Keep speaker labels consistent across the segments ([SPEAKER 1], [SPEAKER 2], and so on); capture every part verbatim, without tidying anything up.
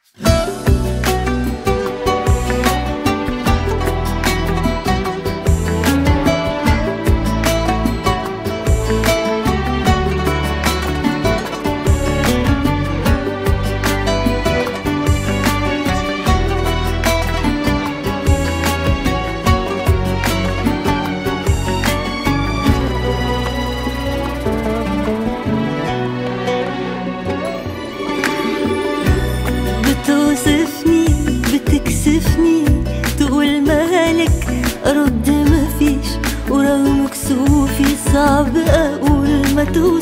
[SPEAKER 1] بتوصفني بتكسفني تقول مالك ارد مفيش، ورغم كسوفي صعب اقول ما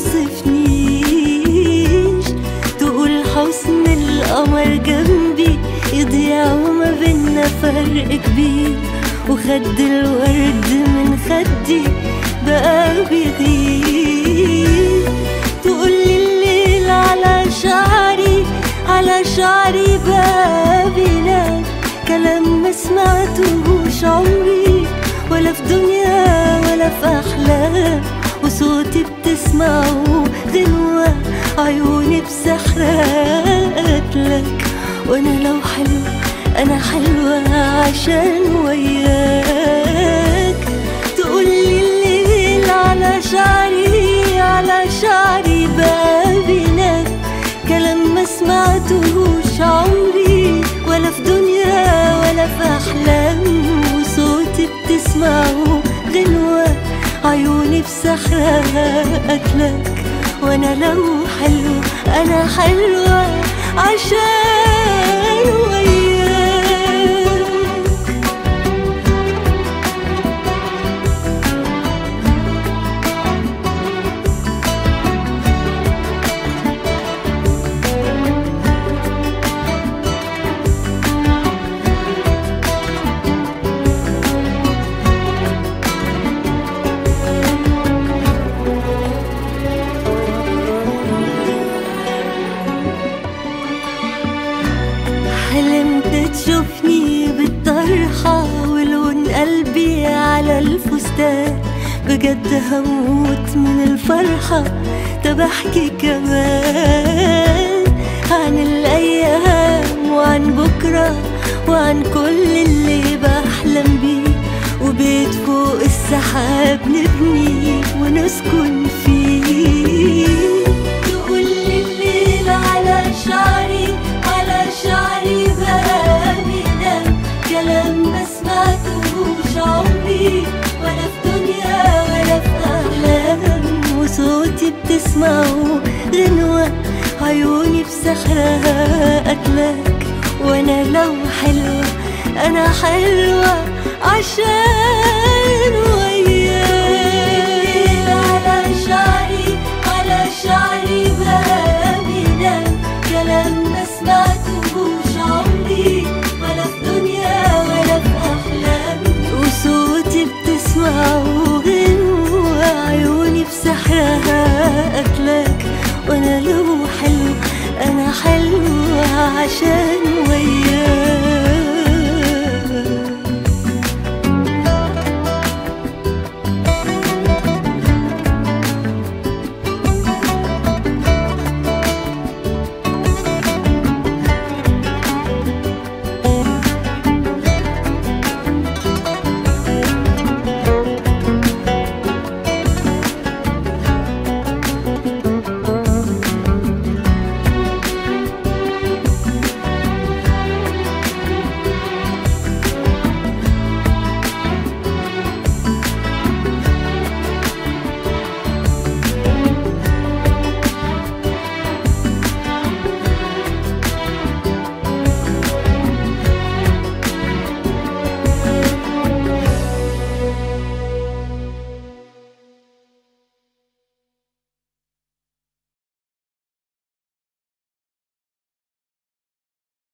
[SPEAKER 1] توصفنيش. تقول حسن القمر جنبي يضيع وما بينا فرق كبير، وخد الورد من خدي بقى بيغير. تقولي الليل على شعري على شعري بقى بينام، كلام ما سمعتهوش عمري ولا في دنيا ولا في أحلام. وصوتي بتسمعه غنوة عيوني بسحرها قتلك، وانا لو حلو انا حلوة عشان وياك. تقولي الليل على شعري على شعري بقى بينام، كلام ما سمعتهوش عمري ولا في دنيا ولا في أحلام. وصوتي بتسمعه غنوة عيوني بسحرها قتلك، وانا لو حلو انا حلوة عشان وياك. حلمت تشوفني بالطرحة ولون قلبي على الفستان، بجد هموت من الفرحة. طب احكي كمان عن الأيام وعن بكرة وعن كل اللي بحلم بيه، وبيت فوق السحاب نبني ونسكن فيه. تقولي الليل على شعري على شعري بقى بينام، كلام ما سمعتهوش عمري ولا في دنيا ولا في أحلام. وصوتي بتسمعه غنوة عيوني بسحرها قتلك، وانا لو حلوة انا حلوة عشان وياك. على شعري على شعري بقى بينام، كلام ما سمعتهوش عمري ولا في دنيا ولا في أحلام. وصوتي بتسمعه غنوة عيوني بسحرها قتلك، وانا لو حلو انا حلوة عشان